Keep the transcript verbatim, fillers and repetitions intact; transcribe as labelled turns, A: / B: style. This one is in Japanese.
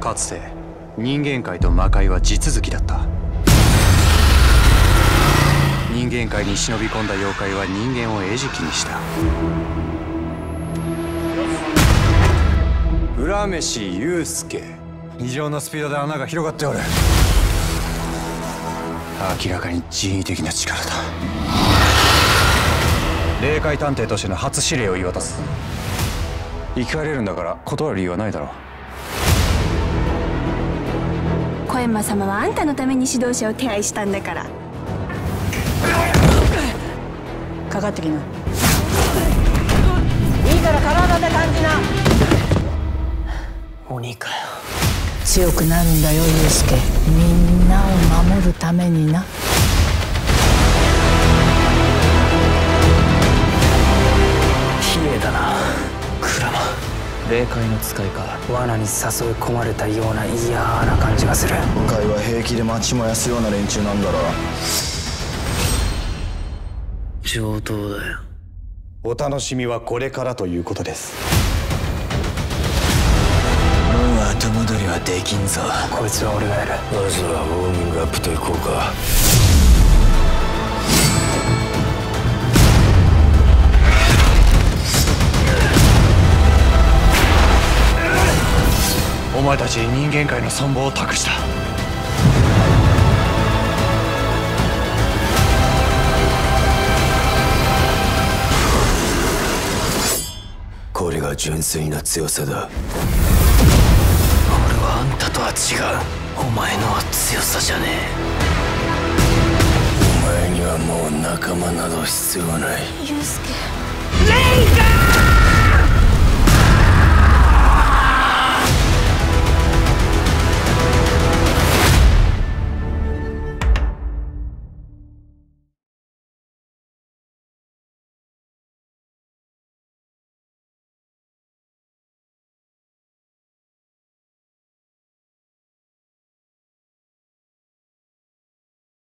A: かつて人間界と魔界は地続きだった。人間界に忍び込んだ妖怪は人間を餌食にした。浦飯祐介、異常なスピードで穴が広がっておる。明らかに人為的な力だ。霊界探偵としての初指令を言い渡す。生き返れるんだから断る理由はないだろう。
B: 小山様はあんたのために指導者を手配したんだから。かかってきな。いいから体で感じな。
C: 鬼かよ。
D: 強くなるんだよ祐介。みんなを守るためにな。
C: 綺麗だなクラマ。霊界の使いか。罠に誘い込まれたような嫌な感じがする。
E: 今回は平気で町燃やすような連中なんだろ。
C: 上等だよ。
A: お楽しみはこれからということです。
E: もう後戻りはできんぞ。
C: こいつは俺がやる。
E: まずはウォーミングアップといこうか。
A: お前たちに人間界の存亡を託した。
E: これが純粋な強さだ。
C: 俺はあんたとは違う。お前のは強さじゃね
E: お前にはもう仲間など必要ない。
B: 祐介。
C: え。レイカー！